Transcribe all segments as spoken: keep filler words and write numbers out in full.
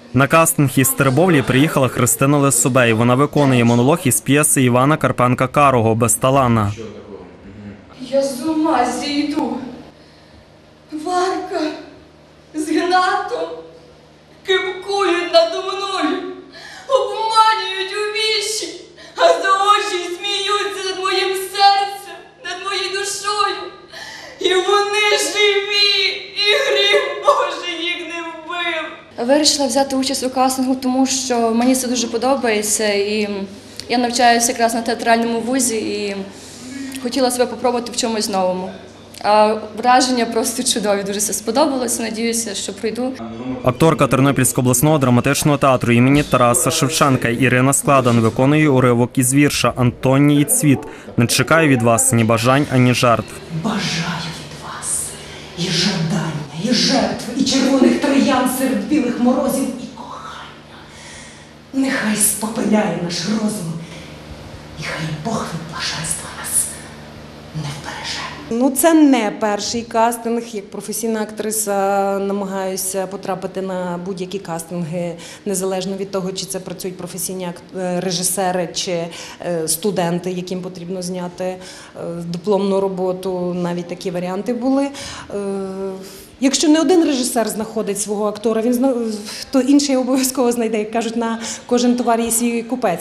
На кастинг із Теребовлі приїхала Христина Лисобей. Вона виконує монолог із п'єси Івана Карпенка-Карого «Безталанна». Я з ума зійду. Варка з Гнатом кипкують надо мною, обманюють у вічі, а за очі сміються над моїм серцем, над моєю душою. І вони живі, і гріх Божий їх не вбив. Вирішила взяти участь у кастингу, тому що мені це дуже подобається. І я навчаюся якраз на театральному вузі і хотіла себе спробувати в чомусь новому. А враження просто чудові, дуже все сподобалося, надіюся, що пройду. Акторка Тернопільського обласного драматичного театру імені Тараса Шевченка Ірина Складан виконує уривок із вірша «Антоній цвіт». Не чекаю від вас ні бажань, ані жертв. Бажаю від вас і жадання, і жертв, і червоних троян серед білих морозів, і кохання. Нехай спопиляє наш розум, і хай Бог від блаженства нас не вбереже. Ну, це не перший кастинг. Як професійна актриса намагаюся потрапити на будь-які кастинги, незалежно від того, чи це працюють професійні режисери, чи студенти, яким потрібно зняти дипломну роботу. Навіть такі варіанти були. Якщо не один режисер знаходить свого актора, він, то інший обов'язково знайде. Як кажуть, на кожен товар є свій купець.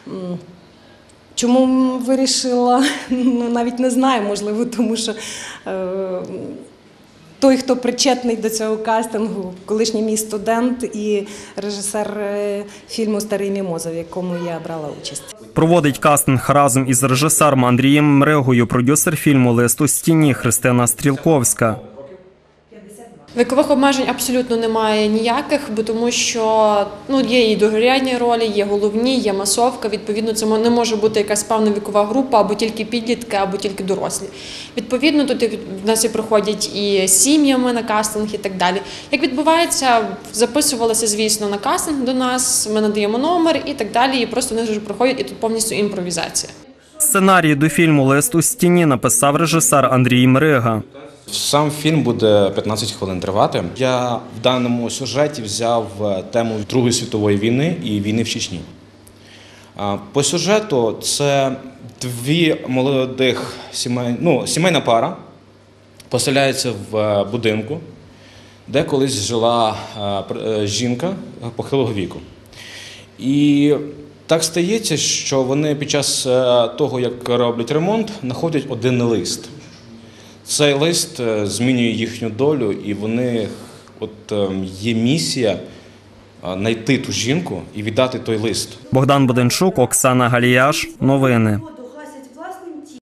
Чому вирішила, ну, навіть не знаю, можливо, тому що е, той, хто причетний до цього кастингу, колишній мій студент і режисер фільму «Старий мімоза», в якому я брала участь. Проводить кастинг разом із режисером Андрієм Мригою продюсер фільму «Лист у стіні» Христина Стрілковська. Вікових обмежень абсолютно немає ніяких, бо тому що ну, є і другорядні ролі, є головні, є масовка. Відповідно, це не може бути якась певна вікова група, або тільки підлітки, або тільки дорослі. Відповідно, тут в нас і приходять і сім'ями на кастинг і так далі. Як відбувається, записувалися, звісно, на кастинг до нас, ми надаємо номер і так далі, і просто вони вже приходять, і тут повністю імпровізація. Сценарій до фільму «Лист у стіні» написав режисер Андрій Мрига. Сам фільм буде п'ятнадцять хвилин тривати. Я в даному сюжеті взяв тему Другої світової війни і війни в Чечні. По сюжету це дві молодих сімей, ну, сімейна пара поселяється в будинку, де колись жила жінка похилого віку. І так стається, що вони під час того, як роблять ремонт, знаходять один лист. Цей лист змінює їхню долю, і вони, от є місія знайти ту жінку і віддати той лист. Богдан Буденчук, Оксана Галіяш. Новини.